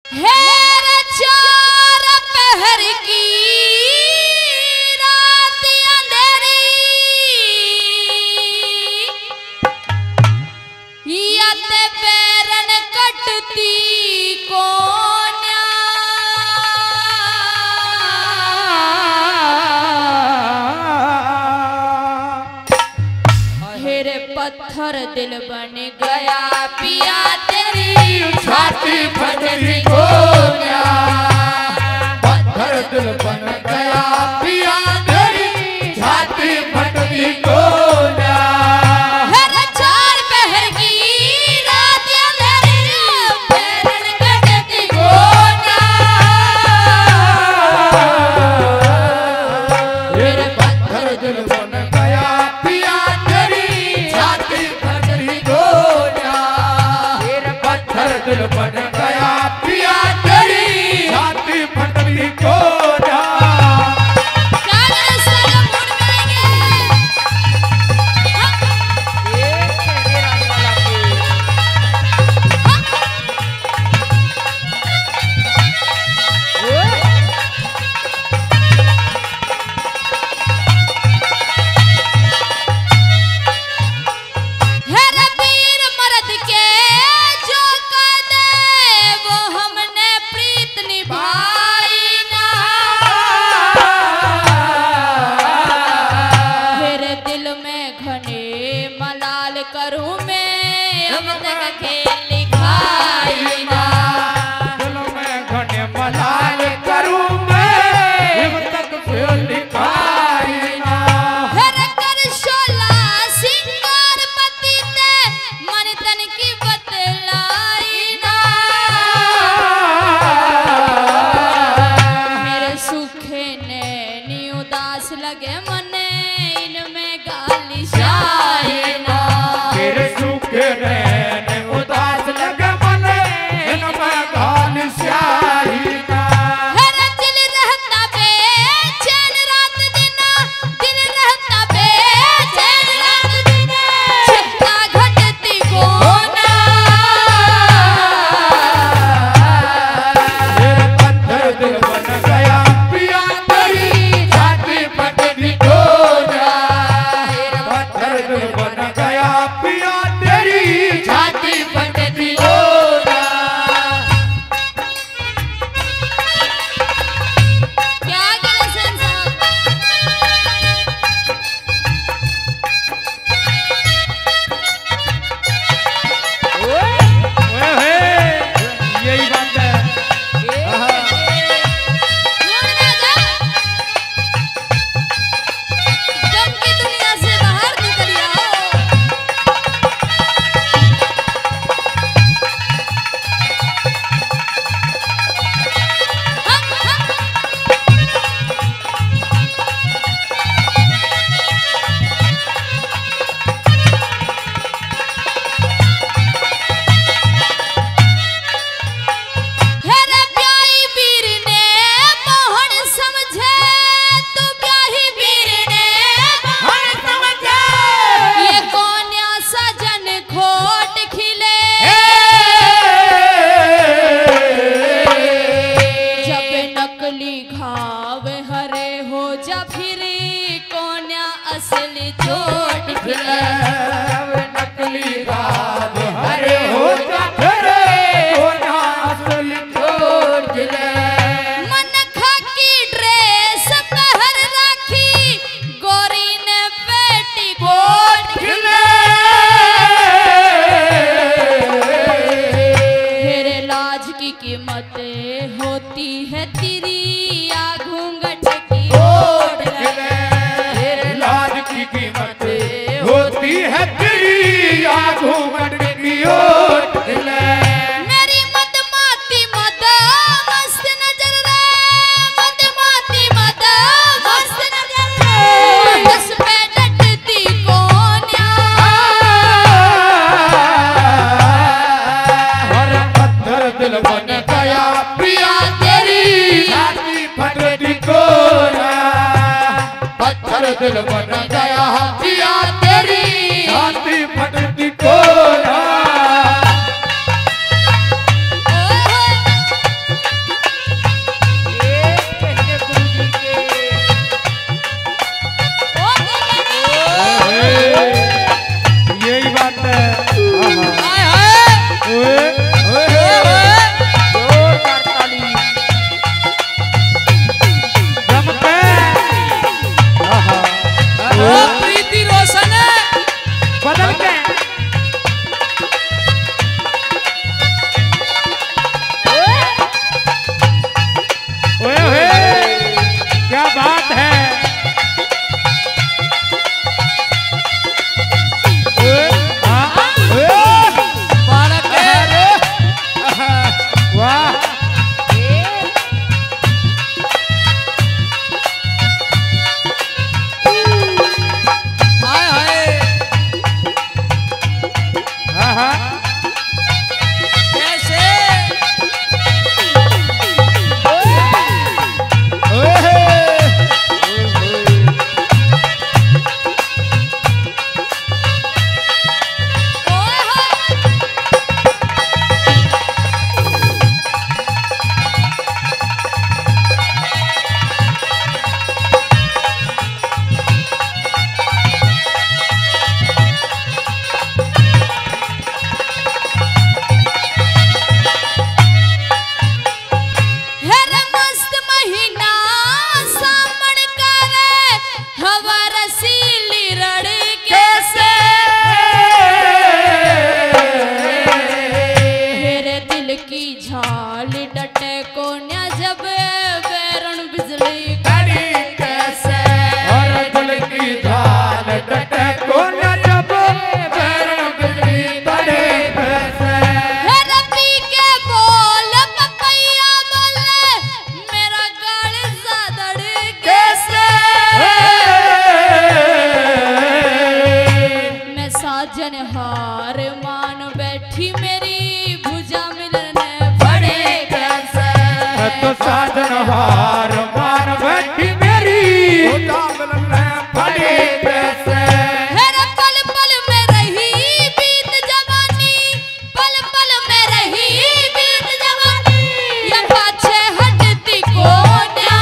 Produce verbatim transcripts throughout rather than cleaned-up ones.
पत्थर दिल बन गया पिया तेरी छाती फटती गोया। पत्थर दिल बन गया पिया तेरी छाती फटती गोया। हर चार पहर की रात अंधेरी पैरन कटती गोया। मेरे पत्थर दिल बन गया पिया तेरी छाती फटती गोया। मेरे पत्थर दिल बन गया पिया तेरी छाती फटती गोया। करूं मैं अब तक खेल खाई ना। दिल में घने मलाल करूं मैं अब तक खेल खाई ना। हर कर शोला सिंगार पति ते मन तन की बतलाई ना। मेरे सूखे नैनी उदास लगे मने इनमें गाली शाही ना। मेरे सूखे नैन उदास लगे मने इनमें गाल स्याही ना। हर दिल रहता बेचैन रात दिन, दिल रहता बेचैन रात दिन, चिंता घटती गोना। मेरे पत्थर दिल बन गया पिया तेरी छाती फटती गोया। मेरे पत्थर दिल बन गया पिया तेरी छाती फटती गोया। क्या गलसन साहब यही बात है। छोड़ ना जा, गम की दुनिया से बाहर निकल आओ। हम हम हेरे ब्याही वीर ने मोहन समझे, तू ब्याही वीर ने मोहन समझे। ये कौन्या सजन खोट खिले, जब नकली घाव हरे हो जा फिर कौन्या असली चोट खिले। नकली गाद हरे हो जा फिरे होना असली चोट ले। मनखा की ड्रेस पहर राखी गोरी ने पेटी कोट खिले। तेरे लाज की कीमत होती है तेरी या घूंघट की ओट ले। तेरे लाज की कीमत होती है तेरी या घूंघट की ओट ले। मेरी मत माती मत मस्त नजर रे, मत माती मत मस्त नजर रे, दस पे डटती कोन्या। और पत्थर दिल बन गया पिया तेरी छाती फटती गोया। पत्थर दिल बन गया पिया तेरी छाती फटती गोया। डटे कोन्या जब बैरण बिजली करी कैसे और दिल की जान डटे कोन्या जब बैरण बिजली करे कैसे। है रब्बी के बोल पपैया बोले मेरा गाल सादड़ कैसे मैं साजन हार मान बैठी मेरी भुजा मिलने पड़े कैसे तो साजन हार मान बैठी मेरी भुजा मिलने पड़े कैसे। हेरा पल पल में रही बीत जवानी पल पल में रही बीत जवानी ये पाछे हटती कोन्या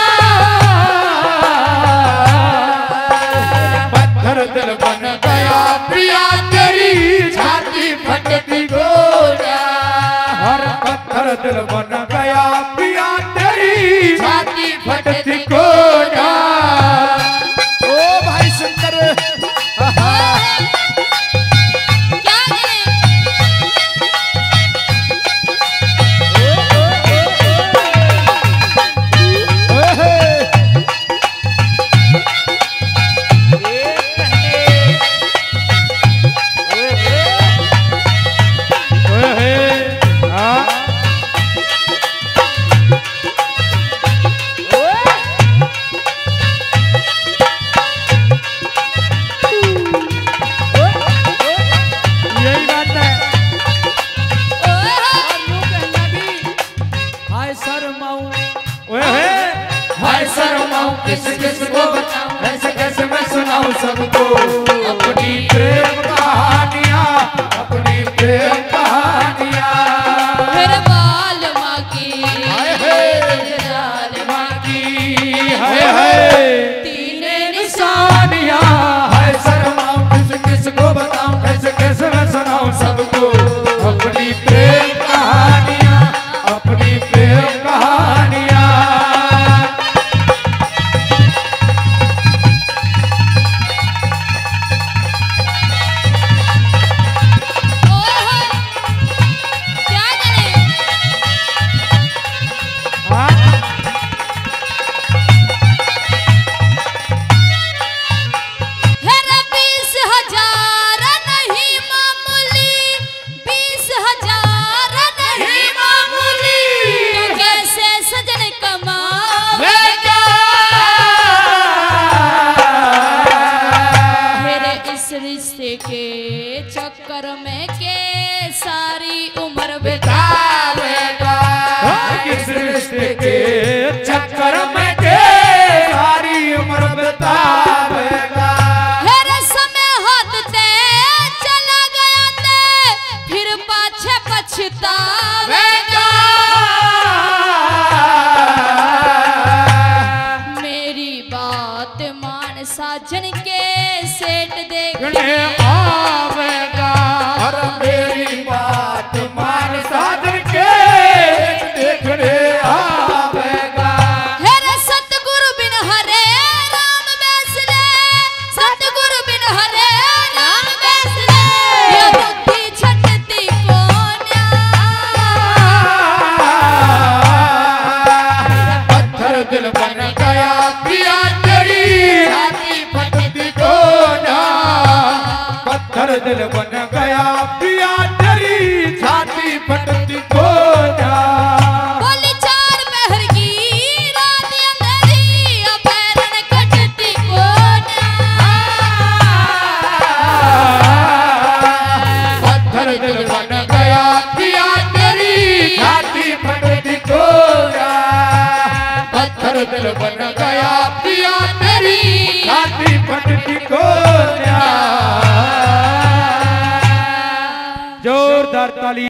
पत्थर दिल बन गया प्रिया तेरी छाती फटती गोरा हर पत्थर दिल बन गया प्रिया तेरी छाती फटती गोरा। ओ भाई शंकर क्या है यही बात है। हाय शर्माऊं ओए हाय शर्माऊं किस किस को बताऊं ऐसे कैसे मैं सुनाऊं सबको अपनी प्रेम कहानियां अपनी प्रेम कहानियां। मेरे बाल माँ की हाय हाय जाल माँ की हाय हाय तीने निशानियां हाय शर्माऊं किस किस को बताऊं कैसे कैसे मैं सुनाऊं सबको अपनी प्रेम कहानियां अपनी प्रेम कहानियां। क्या करे हेरा बीस हजार नहीं मामूली बीस हजार नहीं मामूली तो कैसे सजन कमावेगा मेरे इस रिश्ते के चक्कर में के सारी उम्र बितावेगा किस रिश्ते के चक्कर में के सारी उम्र बितावेगा। हेरे समय हाथ ते चला गया ते फिर पाछे पछतावेगा मेरी बात मान साजन के सेठ देखने देख आवेगा और मेरी बात मान साधन के देखने आवेगा। हेरे सतगुरु बिन हरे राम बैसले सतगुरु बिन हरे राम बैसले ये बुद्धि छटती कोन्या पत्थर दिल बन गया प्रिया तेरी छाती फटती गोरा पत्थर दिल बन गया प्रिया तेरी छाती फटती गोरा। बोली चार पहर की रात अंधेरी अपहरण कटती कोन्या पत्थर दिल बन गया प्रिया तेरी छाती फटती गोरा पत्थर दिल बन गया प्रिया तेरी छाती फटती गोरा। जोरदार ताली।